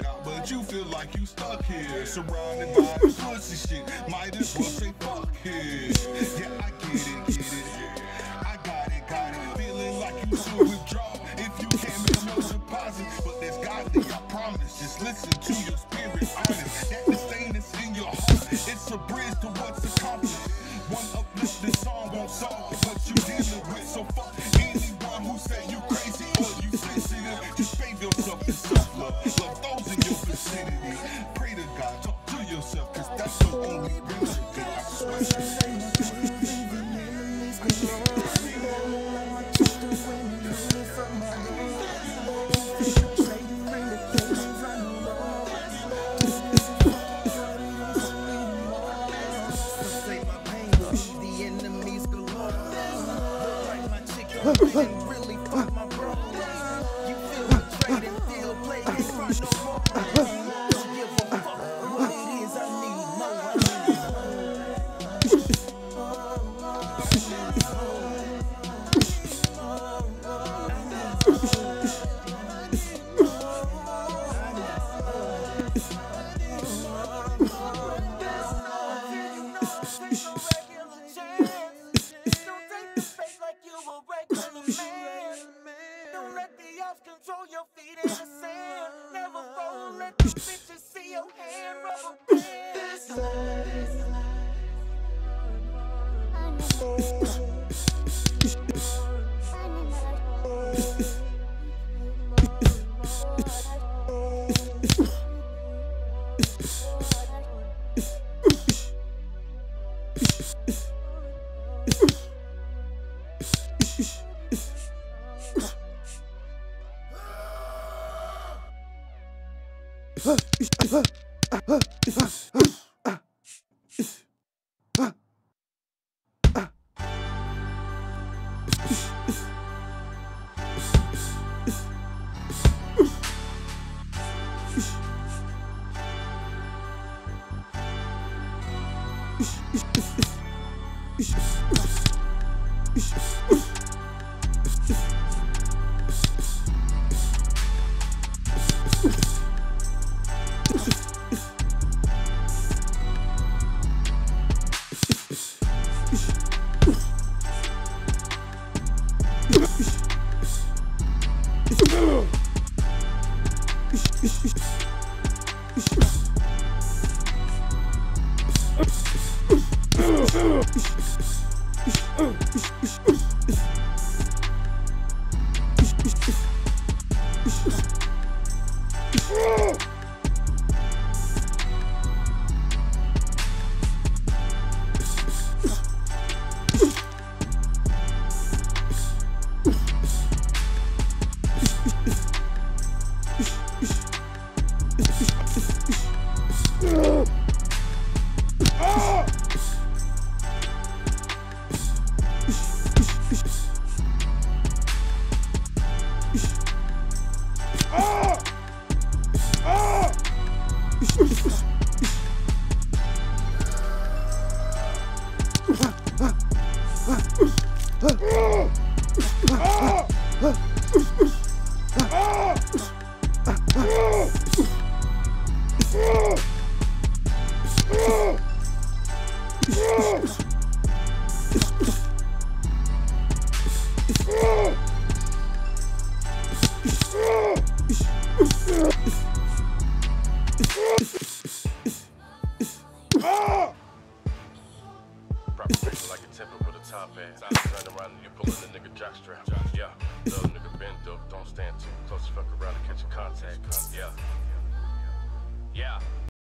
get out, but you feel like you stuck here, surrounded by pussy shit. Might as well say fuck it. Yeah, I get it. I got it. Feeling like you should withdraw if you can't make no deposit. But there's godly, I promise. Just listen to your spirit, honest. That the stain is in your heart. It's a bridge to what's accomplished. One uplifting song won't solve what you dealing with. So fuck anyone who say you crazy or you sensitive. Just save yourself in self-love. Love those in your vicinity. Pray to God, talk to yourself, cause that's the only remedy. I swear. Really fuck my bro. You feel betrayed and feel played in front no more. Don't give a fuck what it is, I need Don't let the odds control your feet in the sand. Never fold, let the bitches see your hand. Rubber like a temper with a top ass. I turn around and you pulling the nigga jockstrap. Yeah, little nigga bend up, don't stand too close, fuck around and catch a contact. Yeah.